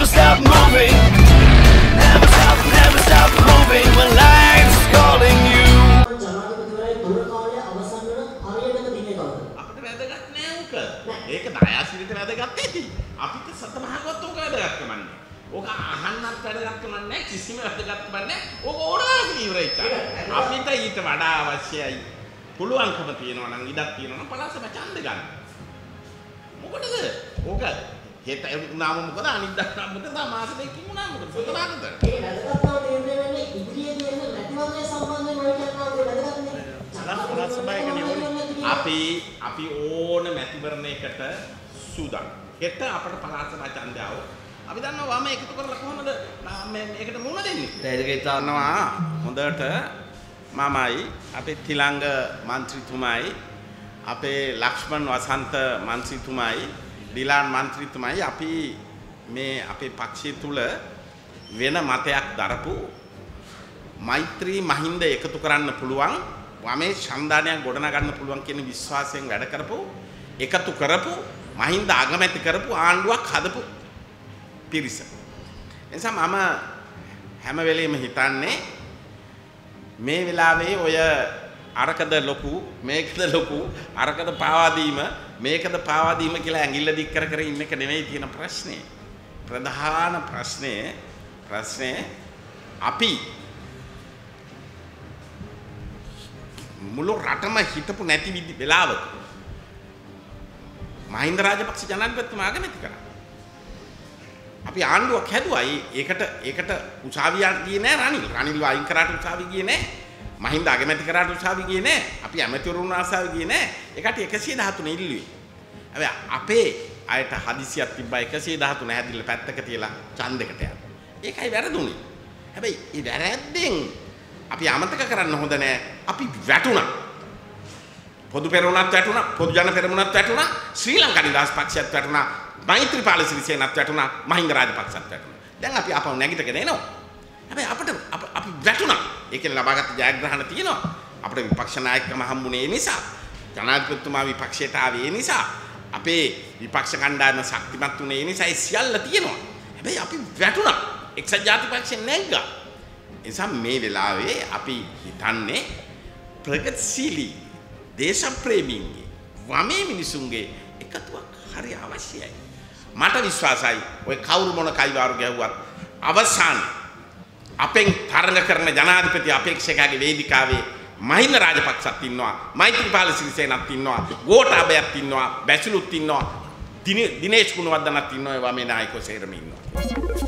never stop moving. Never stop moving when life's calling you. අපිට වැදගත් නෑ උක. ඒක දායාසිරිත වැදගත් ඇති. අපිට සතමහගත උක වැදගත් කමන්නේ. ඕක අහන්නත් වැදගත් කමන්නේ කිසිම වැදගත් කමන්නේ. ඕක ඕනෑම ඉවරයි. අපිට ඊට වඩා අවශ්‍යයි. පුළුවන්කම තියෙනවා නම් ඉඩක් තියෙනවා නම් පලාසම ඡන්ද ගන්න. මොකටද? ඕක හෙට උනාම මොකද අනිද්දා මොකද මාස දෙකකින් උනා මොකද? සතමහගත. ඒ වැදගත් බව තේරෙන්නේ වෙන්නේ ඉදිරියේදී එන නැතිවන්නේ සම්බන්ධයෙන් ඔය කියනවා වැදගත් නේ. අපි ඕන මැතිවරණයකට සූදානම්. හෙට අපේ පලාස ඡන්දයව අපි දන්නවා වම එකතු කරලා කොහොමද මේකට මුණ දෙන්නේ? ඒක හිතනවා හොඳට මමයි අපේ තිලංග මන්ත්‍රීතුමයි අපේ ලක්ෂ්මන් වසන්ත මන්ත්‍රීතුමයි ඩිලාන් මන්ත්‍රීතුමයි අපි මේ අපේ පක්ෂය තුල වෙන මතයක් දරපු මෛත්‍රී මහින්ද එකතු කරන්න පුළුවන් වමේ ඡන්දානයක් ගොඩනගන්න පුළුවන් කියන විශ්වාසයෙන් වැඩ කරපු එකතු කරපු මහින්ද අගමැති කරපු ආණ්ඩුවක් හදපු පිරිස. එනිසා මම හැම වෙලෙම හිතන්නේ මේ වෙලාවේ ඔය අරකද ලොකු මේකද ලොකු අරකද පාවා දීම මේකද පාවා දීම කියලා ඇඟිල්ල දික් කර කර ඉන්න එක නෙවෙයි තියෙන ප්‍රශ්නේ. ප්‍රධාන ප්‍රශ්නේ අපි මුළු රටම හිටපු නැති වෙලාවක මහින්ද රාජපක්ෂ ජනාධිපතිතුමා අගමැති කරා. අපි ආණ්ඩුවක් හැදුවා. ඒකට උසාවියක් ගියේ නෑ රනිල් වයින් කරාට උසාවිය ගියේ නෑ. මහින්ද අගමැති කරාට උසාවිය ගියේ නෑ. අපි ඇමතිවරුන් ආසාවිය ගියේ නෑ. ඒකට 113 ඉල්ලුවේ. හැබැයි අපේ අයට හදිසියක් තිබ්බා 113 හැදිලා පැත්තක තියලා ඡන්දයකට යන්න. ඒකයි වැරදුනේ. හැබැයි ඒ වැරද්දෙන් අපි අමතක කරන්න හොඳ නෑ. අපි වැටුණා. පොදු පෙරමුණත් වැටුණා. පොදු ජන පෙරමුණත් වැටුණා. ශ්‍රී ලංකා නිදහස් පක්ෂයත් වැටුණා. මෛත්‍රීපාල සිරිසේනත් වැටුණා. මහින්ද රාජපක්ෂත් වැටුණා. දැන් අපි ආපහු නැගිටගෙන එනවා. හැබැයි අපි වැටුණා. ඒකෙන් ලබාගත් ජයග්‍රහණ තියෙනවා. අපිට විපක්ෂ නායකකම හම්බුනේ ඒ නිසා. ජනාධිපතිතුමා විපක්ෂයට ආවේ ඒ නිසා. අපේ විපක්ෂ කණ්ඩායම ශක්තිමත් වුණේ ඒ නිසා. ඒ සියල්ල තියෙනවා. හැබැයි අපි වැටුණා. එක්සත් ජාතිපක්ෂයෙන් නැග්ගා. ඒ නිසා මේ වෙලාවේ අපි හිතන්නේ ප්‍රගතිශීලී දේශප්‍රේමීන්ගේ වමේ මිනිසුන්ගේ එකතුවක් හරි අවශ්‍යයි. මට විශ්වාසයි ඔය කවුරු මොන කයිවාරු ගැහුවත් අවසාන අපෙන් තරඟ කරන ජනාධිපති අපේක්ෂකයාගේ වේදිකාවේ මහින්ද රාජපක්ෂත් ඉන්නවා, මෛත්‍රීපාල සිරිසේනත් ඉන්නවා, ගෝඨාභයත් ඉන්නවා, බැසිලුත් ඉන්නවා, දිනේෂ් ගුණවර්ධනත් ඉන්නවා, වමේ නායකයෝ සේරම ඉන්නවා.